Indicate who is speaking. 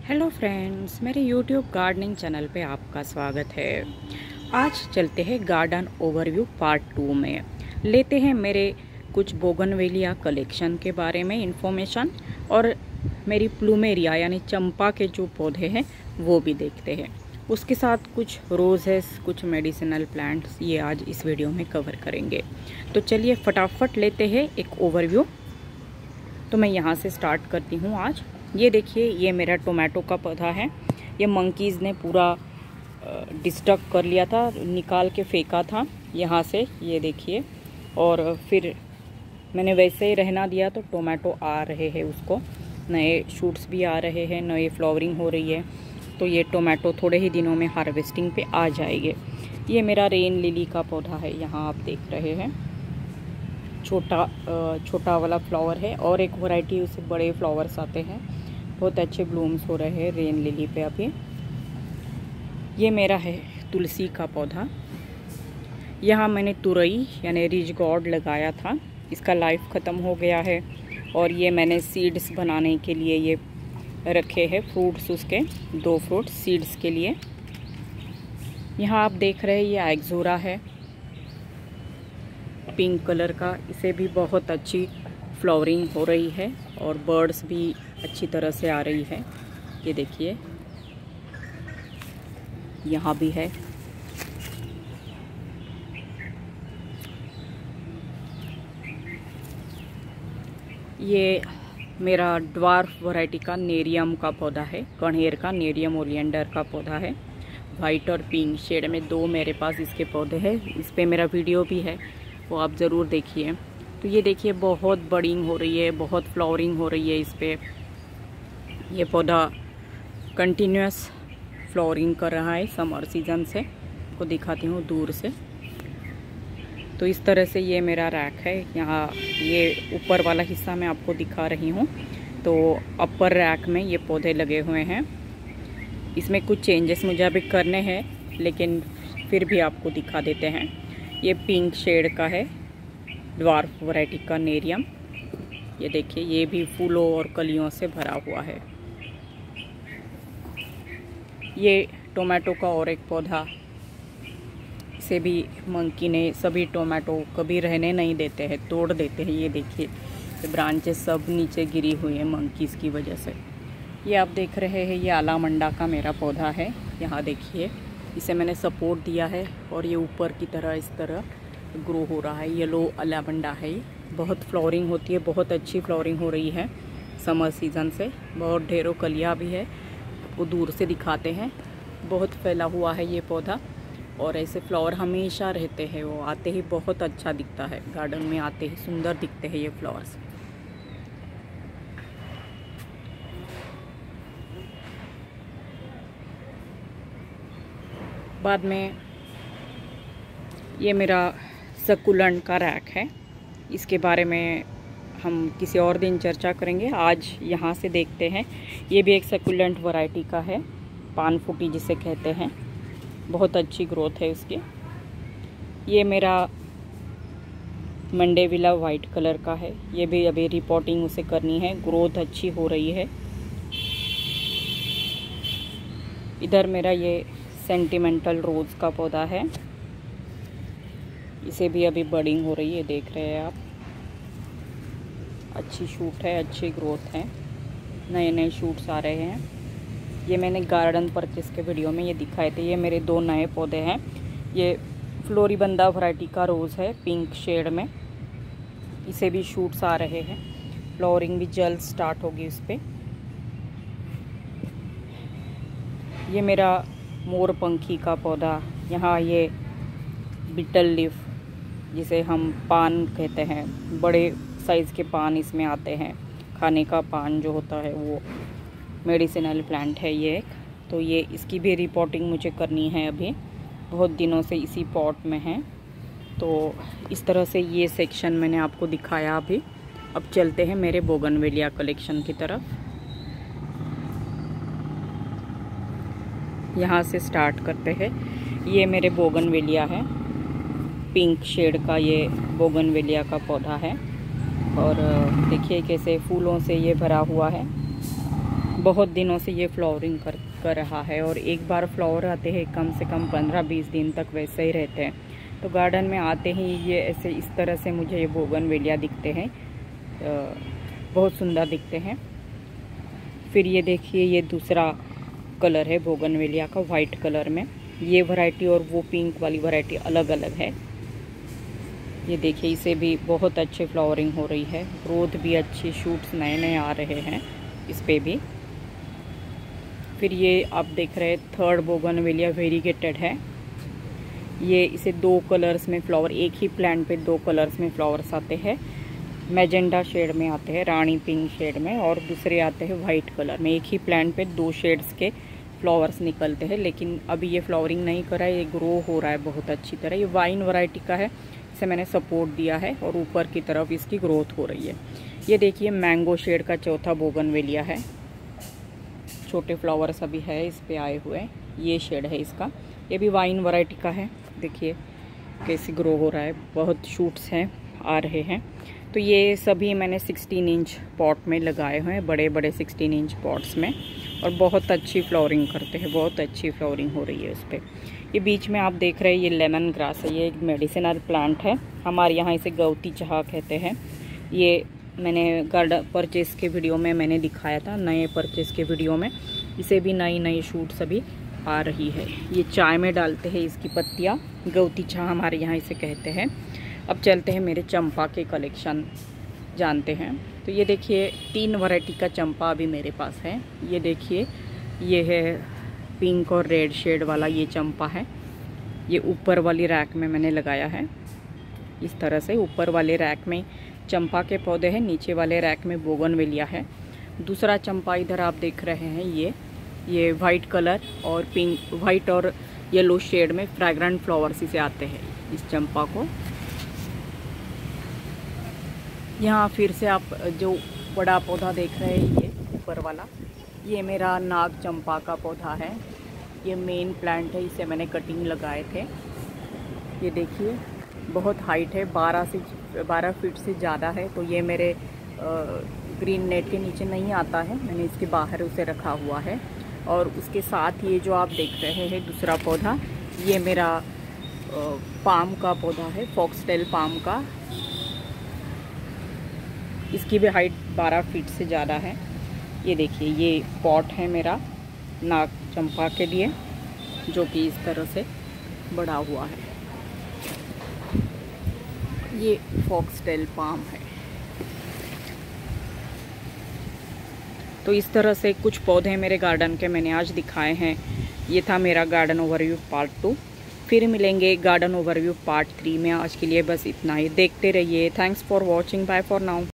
Speaker 1: Hello friends, मेरे YouTube gardening channel पे आपका स्वागत है। आज चलते हैं गार्डन ओवरव्यू पार्ट 2 में। लेते हैं मेरे कुछ बोगनवेलिया कलेक्शन के बारे में इंफॉर्मेशन और मेरी प्लूमेरिया यानी चंपा के जो पौधे हैं वो भी देखते हैं। उसके साथ कुछ रोजेस, कुछ मेडिसिनल प्लांट्स ये आज इस वीडियो में कवर करेंगे। तो चलिए फटाफट लेते हैं एक ओवरव्यू। तो मैं यहाँ से स्टार्ट करती हूँ आज। ये देखिए, ये मेरा टोमेटो का पौधा है। ये मंकीज़ ने पूरा डिस्टर्ब कर लिया था, निकाल के फेंका था यहाँ से, ये देखिए। और फिर मैंने वैसे ही रहना दिया तो टोमेटो आ रहे हैं, उसको नए शूट्स भी आ रहे हैं, नए फ्लावरिंग हो रही है। तो ये टोमेटो थोड़े ही दिनों में हार्वेस्टिंग पे आ जाएंगे। ये मेरा रेन लिली का पौधा है, यहाँ आप देख रहे हैं। छोटा वाला फ्लावर है और एक वैरायटी उससे बड़े फ्लावर्स आते हैं। बहुत अच्छे ब्लूम्स हो रहे हैं रेन लिली पे अभी। ये मेरा है तुलसी का पौधा। यहाँ मैंने तुरई यानी रिज गॉड लगाया था, इसका लाइफ ख़त्म हो गया है। और ये मैंने सीड्स बनाने के लिए ये रखे हैं, फ्रूट्स उसके 2 फ्रूट सीड्स के लिए। यहाँ आप देख रहे हैं ये एग्जोरा है, पिंक कलर का। इसे भी बहुत अच्छी फ्लावरिंग हो रही है और बर्ड्स भी अच्छी तरह से आ रही है। ये देखिए, यहाँ भी है। ये मेरा ड्वार्फ वैरायटी का नेरियम का पौधा है, कणेर का, नेरियम ओलियंडर का पौधा है। वाइट और पिंक शेड में 2 मेरे पास इसके पौधे हैं। इस पे मेरा वीडियो भी है, वो आप ज़रूर देखिए। तो ये देखिए, बहुत बडिंग हो रही है, बहुत फ्लावरिंग हो रही है इस पे। ये पौधा कंटिन्यूस फ्लावरिंग कर रहा है समर सीजन से। आपको दिखाती हूँ दूर से। तो इस तरह से ये मेरा रैक है। यहाँ ये ऊपर वाला हिस्सा मैं आपको दिखा रही हूँ। तो अपर रैक में ये पौधे लगे हुए हैं। इसमें कुछ चेंजेस मुझे अभी करने हैं, लेकिन फिर भी आपको दिखा देते हैं। ये पिंक शेड का है, ड्वार्फ वैरायटी का नेरियम। ये देखिए, ये भी फूलों और कलियों से भरा हुआ है। ये टोमेटो का और एक पौधा, इसे भी मंकी ने, सभी टोमेटो कभी रहने नहीं देते हैं, तोड़ देते हैं। ये देखिए, ब्रांचेस सब नीचे गिरी हुई है मंकीज़ की वजह से। ये आप देख रहे हैं, ये आलामंडा का मेरा पौधा है। यहाँ देखिए, इसे मैंने सपोर्ट दिया है और ये ऊपर की तरह इस तरह ग्रो हो रहा है। येलो आलामंडा है। ये बहुत फ्लावरिंग होती है, बहुत अच्छी फ्लावरिंग हो रही है समर सीज़न से। बहुत ढेरों कलियाँ भी है, आपको दूर से दिखाते हैं। बहुत फैला हुआ है ये पौधा और ऐसे फ्लावर हमेशा रहते हैं। वो आते ही बहुत अच्छा दिखता है, गार्डन में आते ही सुंदर दिखते हैं ये फ्लावर्स। बाद में ये मेरा सकुलेंट का रैक है। इसके बारे में हम किसी और दिन चर्चा करेंगे। आज यहाँ से देखते हैं। ये भी एक सकुलेंट वैरायटी का है, पान फूटी जिसे कहते हैं। बहुत अच्छी ग्रोथ है उसकी। ये मेरा मंडेविला वाइट कलर का है। ये भी अभी रिपोर्टिंग उसे करनी है, ग्रोथ अच्छी हो रही है। इधर मेरा ये सेंटिमेंटल रोज़ का पौधा है। इसे भी अभी बडिंग हो रही है, देख रहे हैं आप। अच्छी शूट है, अच्छी ग्रोथ है, नए नए शूट्स आ रहे हैं। ये मैंने गार्डन परचेस के वीडियो में ये दिखाए थे। ये मेरे 2 नए पौधे हैं। ये फ्लोरिबंदा वैरायटी का रोज़ है, पिंक शेड में। इसे भी शूट्स आ रहे हैं, फ्लावरिंग भी जल्द स्टार्ट होगी उस पर। ये मेरा मोरपंखी का पौधा। यहाँ ये बिटल लीफ, जिसे हम पान कहते हैं, बड़े साइज़ के पान इसमें आते हैं। खाने का पान जो होता है वो मेडिसिनल प्लांट है ये एक। तो ये इसकी भी रिपोर्टिंग मुझे करनी है, अभी बहुत दिनों से इसी पॉट में है। तो इस तरह से ये सेक्शन मैंने आपको दिखाया अभी। अब चलते हैं मेरे बोगनवेलिया कलेक्शन की तरफ। यहाँ से स्टार्ट करते हैं। ये मेरे बोगनवेलिया है, पिंक शेड का ये बोगनवेलिया का पौधा है। और देखिए कैसे फूलों से ये भरा हुआ है। बहुत दिनों से ये फ्लावरिंग कर रहा है और एक बार फ्लावर आते हैं कम से कम 15-20 दिन तक वैसे ही रहते हैं। तो गार्डन में आते ही ये ऐसे इस तरह से मुझे ये बोगनवेलिया दिखते हैं, बहुत सुंदर दिखते हैं। फिर ये देखिए ये दूसरा कलर है बोगनवेलिया का, वाइट कलर में। ये वैरायटी और वो पिंक वाली वैरायटी अलग अलग है। ये देखिए इसे भी बहुत अच्छी फ्लावरिंग हो रही है, ग्रोथ भी अच्छी, शूट्स नए नए आ रहे हैं इस पे भी। फिर ये आप देख रहे हैं थर्ड बोगनवेलिया वेरीगेटेड है। ये इसे 2 कलर्स में फ्लावर, एक ही प्लांट पे 2 कलर्स में फ्लावर्स आते हैं। मैजेंडा शेड में आते हैं, रानी पिंक शेड में, और दूसरे आते हैं वाइट कलर में। एक ही प्लांट पे 2 शेड्स के फ्लावर्स निकलते हैं, लेकिन अभी ये फ्लावरिंग नहीं कर रहा है, ये ग्रो हो रहा है बहुत अच्छी तरह। ये वाइन वैरायटी का है, इसे मैंने सपोर्ट दिया है और ऊपर की तरफ इसकी ग्रोथ हो रही है। ये देखिए मैंगो शेड का चौथा बोगनवेलिया है, छोटे फ्लावर्स अभी है इस पे आए हुए। ये शेड है इसका, ये भी वाइन वैरायटी का है। देखिए कैसे ग्रो हो रहा है, बहुत शूट्स हैं आ रहे हैं। तो ये सभी मैंने 16 इंच पॉट में लगाए हुए हैं, बड़े बड़े 16 इंच पॉट्स में, और बहुत अच्छी फ्लावरिंग करते हैं, बहुत अच्छी फ्लावरिंग हो रही है इस पर। ये बीच में आप देख रहे हैं ये लेमन ग्रास है, ये एक मेडिसिनल प्लांट है, हमारे यहाँ इसे गवती चाह कहते हैं। ये मैंने गार्डन परचेस के वीडियो में मैंने दिखाया था, नए परचेस के वीडियो में। इसे भी नई नई शूट्स अभी आ रही है। ये चाय में डालते हैं इसकी पत्तियाँ, गवती चाह हमारे यहाँ इसे कहते हैं। अब चलते हैं मेरे चंपा के कलेक्शन जानते हैं। तो ये देखिए 3 वैरायटी का चंपा अभी मेरे पास है। ये देखिए ये है पिंक और रेड शेड वाला, ये चंपा है। ये ऊपर वाली रैक में मैंने लगाया है इस तरह से। ऊपर वाले रैक में चंपा के पौधे हैं, नीचे वाले रैक में बोगनवेलिया है। दूसरा चंपा इधर आप देख रहे हैं, ये वाइट कलर और पिंक, वाइट और येलो शेड में फ्रैग्रेंट फ्लावर्स इसे आते हैं इस चंपा को। यहाँ फिर से आप जो बड़ा पौधा देख रहे हैं ये ऊपर वाला, ये मेरा नाग चंपा का पौधा है। ये मेन प्लांट है, इसे मैंने कटिंग लगाए थे। ये देखिए बहुत हाइट है, 12 फीट से ज़्यादा है। तो ये मेरे ग्रीन नेट के नीचे नहीं आता है, मैंने इसके बाहर उसे रखा हुआ है। और उसके साथ ये जो आप देख रहे हैं दूसरा पौधा, ये मेरा पाम का पौधा है, फॉक्सटेल पाम का। इसकी भी हाइट 12 फीट से ज़्यादा है। ये देखिए ये पॉट है मेरा नाग चंपा के लिए, जो कि इस तरह से बड़ा हुआ है। ये फॉक्सटेल पाम है। तो इस तरह से कुछ पौधे मेरे गार्डन के मैंने आज दिखाए हैं। ये था मेरा गार्डन ओवरव्यू पार्ट 2। फिर मिलेंगे गार्डन ओवरव्यू पार्ट 3 में। आज के लिए बस इतना ही, देखते रहिए। Thanks for watching, bye for now.